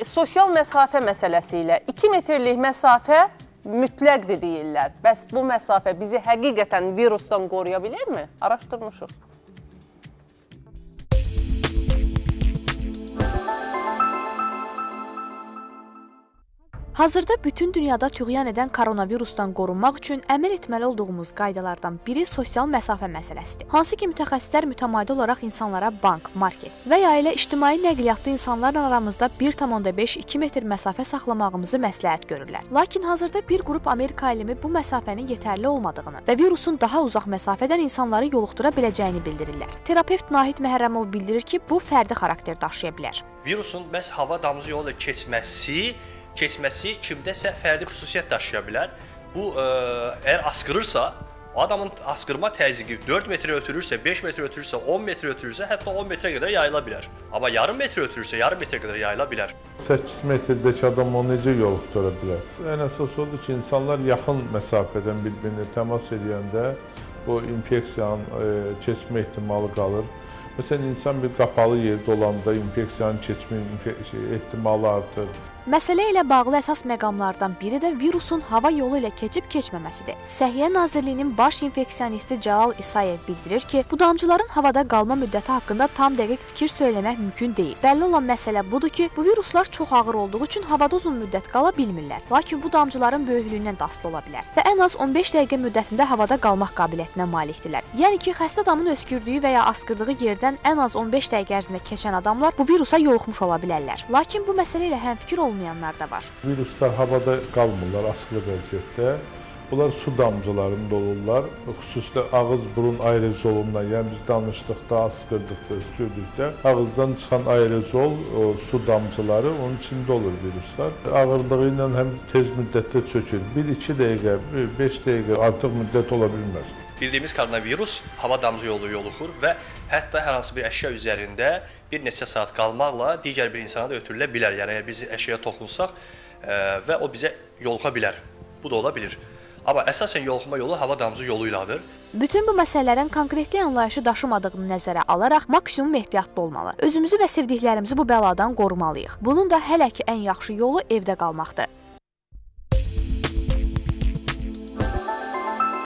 sosial məsafə məsələsi ilə 2 metrlik məsafə mütləqdir deyirlər. Bəs bu məsafə bizi həqiqətən virusdan qoruya bilirmi? Araşdırmışıq. Hazırda bütün dünyada tüğyan edən koronavirusdan qorunmaq üçün əməl etməli olduğumuz qaydalardan biri sosial məsafə məsələsidir. Hansı ki, mütəxəssislər mütəmadi olaraq insanlara bank, market və ya elə ictimai nəqliyyatda insanlarla aramızda 1,5-2 metr məsafə saxlamağımızı məsləhət görürlər. Lakin hazırda bir qrup Amerika alimi bu məsafənin yetərli olmadığını və virusun daha uzaq məsafədən insanları yoluxdura biləcəyini bildirirlər. Terapevt Nahid Məhərrəmov bildirir ki, bu fərdi xarakter daşıya bilər. Virusun məhz hava damcı yolu ilə keçməsi kimdəsə fərdi xüsusiyyət daşıya bilər. Bu, əgər asqırırsa, o adamın asqırma təzyiqi 4 metrə ötürürsə, 5 metrə ötürürsə, 10 metrə ötürürsə, hətta 10 metrə qədər yayıla bilər. Amma yarım metrə ötürürsə, yarım metrə qədər yayıla bilər. 8 metrdəki adam onu necə yoluxdura bilər? Ən əsas odur ki, insanlar yaxın məsafədən bir-birinə təmas edəndə o infeksiyanın keçmə ehtimalı qalır. Məsələn, insan bir qapalı yerdə olanda infeksiyanın keçmə ehtimalı artır. Məsələ ilə bağlı əsas məqamlardan biri də virusun hava yolu ilə keçib-keçməməsidir. Səhiyyə Nazirliyinin baş infeksionisti Cəlal İsayev bildirir ki, bu damcıların havada qalma müddəti haqqında tam dəqiq fikir söyləmək mümkün deyil. Bəlli olan məsələ budur ki, bu viruslar çox ağır olduğu üçün havada uzun müddət qala bilmirlər. Lakin bu damcıların böyüklüyündən də asılı ola bilər və ən az 15 dəqiqə müddətində havada qalmaq qabiliyyətinə malikdirlər. Yəni ki, xəstə adamın öskürdüyü və ya asqırdığı yerdən ən az 15 dəqiqə ərzində keçən adamlar bu virusa yoluxmuş ola bilərlər. Lakin bu məsələ ilə həmfikir olmayanlar da var. Viruslar havada qalmırlar asılı vəziyyətdə. Bunlar su damcılarında olurlar. Xüsusilə ağız-burun aerozolundan, yəni biz danışdıqda, asqırdıqda, öskürdükdə ağızdan çıxan aerozol, su damcıları onun içində olur viruslar. Ağırlığı ilə həm tez müddətdə çökür. 1-2 dəqiqə, 5 dəqiqə artıq müddət ola bilməz. Bildiyimiz koronavirus hava damcı yolu yoluxur və hətta hər hansı bir əşya üzərində bir neçə saat qalmaqla digər bir insana da ötürülə bilər. Yəni, əgər biz əşyaya toxunsaq və o bizə yoluxa bilər. Bu da ola bilir. Amma əsasən yoluxma yolu hava damcı yolu ilədir. Bütün bu məsələlərin konkretli anlayışı daşımadığını nəzərə alaraq maksimum ehtiyatlı olmalı. Özümüzü və sevdiklərimizi bu bəladan qorumalıyıq. Bunun da hələ ki ən yaxşı yolu evdə qalmaqdır.